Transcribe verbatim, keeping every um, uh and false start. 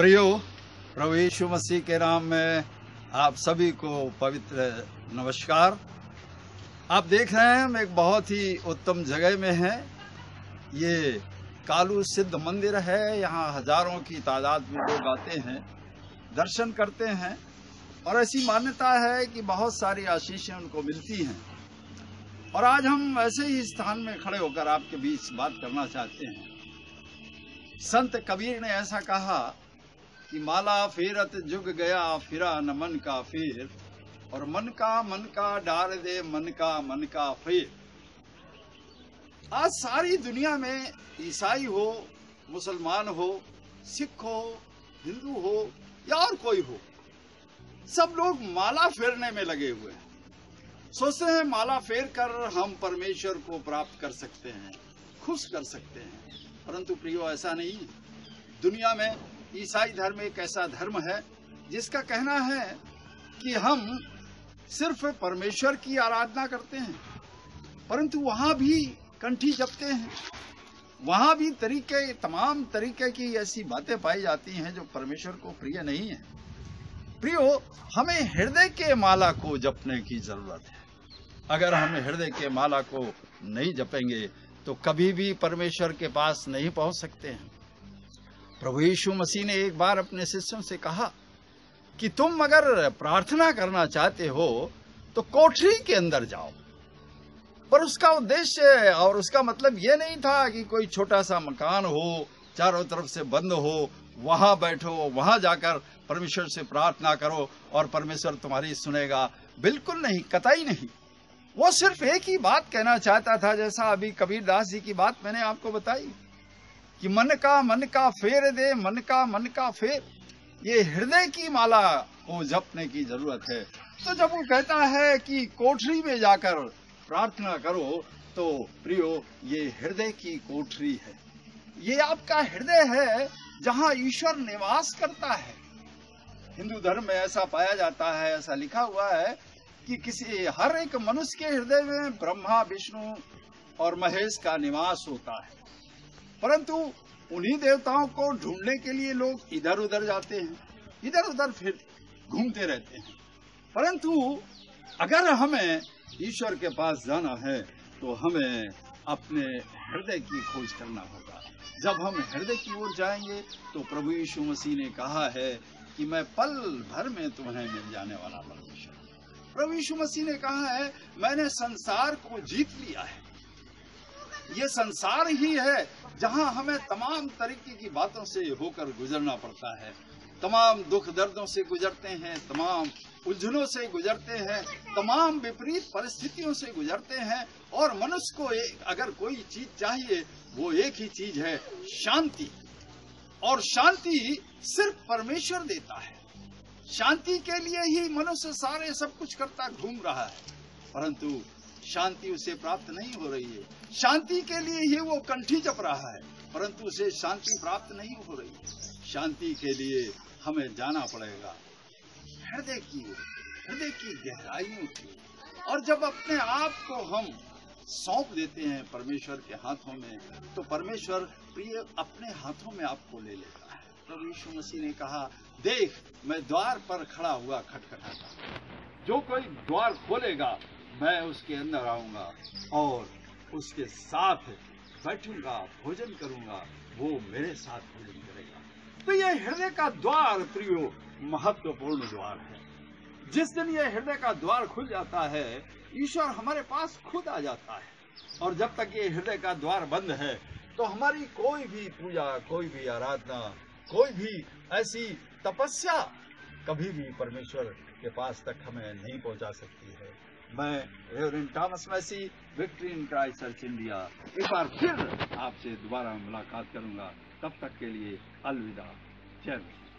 प्रियो, प्रभु यीशु मसीह के नाम में आप सभी को पवित्र नमस्कार। आप देख रहे हैं हम एक बहुत ही उत्तम जगह में हैं। ये कालू सिद्ध मंदिर है। यहाँ हजारों की तादाद में लोग आते हैं, दर्शन करते हैं और ऐसी मान्यता है कि बहुत सारी आशीषें उनको मिलती हैं। और आज हम ऐसे ही स्थान में खड़े होकर आपके बीच बात करना चाहते हैं। संत कबीर ने ऐसा कहा कि माला फेरत जुग गया फिरा न मन का फेर, और मन का मन का डाल दे मन का मन का फेर। आज सारी दुनिया में ईसाई हो, मुसलमान हो, सिख हो, हिंदू हो या और कोई हो, सब लोग माला फेरने में लगे हुए हैं। सोचते हैं माला फेर कर हम परमेश्वर को प्राप्त कर सकते हैं, खुश कर सकते हैं। परंतु प्रियो, ऐसा नहीं है। दुनिया में ईसाई धर्म एक ऐसा धर्म है जिसका कहना है कि हम सिर्फ परमेश्वर की आराधना करते हैं, परंतु वहां भी कंठी जपते हैं। वहां भी तरीके तमाम तरीके की ऐसी बातें पाई जाती हैं जो परमेश्वर को प्रिय नहीं है। प्रियो, हमें हृदय के माला को जपने की जरूरत है। अगर हम हृदय के माला को नहीं जपेंगे तो कभी भी परमेश्वर के पास नहीं पहुंच सकते हैं। प्रभु यीशु मसीह ने एक बार अपने शिष्यों से कहा कि तुम अगर प्रार्थना करना चाहते हो तो कोठरी के अंदर जाओ। पर उसका उद्देश्य और उसका मतलब यह नहीं था कि कोई छोटा सा मकान हो, चारों तरफ से बंद हो, वहां बैठो, वहां जाकर परमेश्वर से प्रार्थना करो और परमेश्वर तुम्हारी सुनेगा। बिल्कुल नहीं, कतई नहीं। वो सिर्फ एक ही बात कहना चाहता था, जैसा अभी कबीर दास जी की बात मैंने आपको बताई कि मन का मन का फेर दे मन का मन का फेर। ये हृदय की माला को जपने की जरूरत है। तो जब वो कहता है कि कोठरी में जाकर प्रार्थना करो, तो प्रियो, ये हृदय की कोठरी है। ये आपका हृदय है जहां ईश्वर निवास करता है। हिंदू धर्म में ऐसा पाया जाता है, ऐसा लिखा हुआ है कि किसी हर एक मनुष्य के हृदय में ब्रह्मा, विष्णु और महेश का निवास होता है। परंतु उन्हीं देवताओं को ढूंढने के लिए लोग इधर उधर जाते हैं, इधर उधर फिर घूमते रहते हैं। परंतु अगर हमें ईश्वर के पास जाना है तो हमें अपने हृदय की खोज करना होगा। जब हम हृदय की ओर जाएंगे तो प्रभु यीशु मसीह ने कहा है कि मैं पल भर में तुम्हें मिल जाने वाला परमेश्वर। प्रभु यीशु मसीह ने कहा है, मैंने संसार को जीत लिया है। ये संसार ही है जहां हमें तमाम तरीके की बातों से होकर गुजरना पड़ता है। तमाम दुख दर्दों से गुजरते हैं, तमाम उलझनों से गुजरते हैं, तमाम विपरीत परिस्थितियों से गुजरते हैं। और मनुष्य को एक, अगर कोई चीज चाहिए, वो एक ही चीज है, शांति। और शांति सिर्फ परमेश्वर देता है। शांति के लिए ही मनुष्य सारे सब कुछ करता घूम रहा है, परंतु शांति उसे प्राप्त नहीं हो रही है। शांति के लिए ही वो कंठी जप रहा है, परंतु उसे शांति प्राप्त नहीं हो रही है। शांति के लिए हमें जाना पड़ेगा हृदय की ओर, हृदय की गहराइयों की ओर। और जब अपने आप को हम सौंप देते हैं परमेश्वर के हाथों में, तो परमेश्वर प्रिय अपने हाथों में आपको ले लेता है। प्रभु यीशु मसीह ने कहा, देख मैं द्वार पर खड़ा हुआ खटखटाता, जो कोई द्वार खोलेगा मैं उसके अंदर आऊंगा और उसके साथ बैठूंगा, भोजन करूंगा, वो मेरे साथ भोजन करेगा। तो ये हृदय का द्वार प्रियो महत्वपूर्ण द्वार है। जिस दिन ये हृदय का द्वार खुल जाता है, ईश्वर हमारे पास खुद आ जाता है। और जब तक ये हृदय का द्वार बंद है तो हमारी कोई भी पूजा, कोई भी आराधना, कोई भी ऐसी तपस्या कभी भी परमेश्वर के पास तक हमें नहीं पहुंचा सकती है। मैं reverend Thomas Massey, victory in Christ church India, एक बार फिर आपसे दोबारा मुलाकात करूंगा। तब तक के लिए अलविदा। जय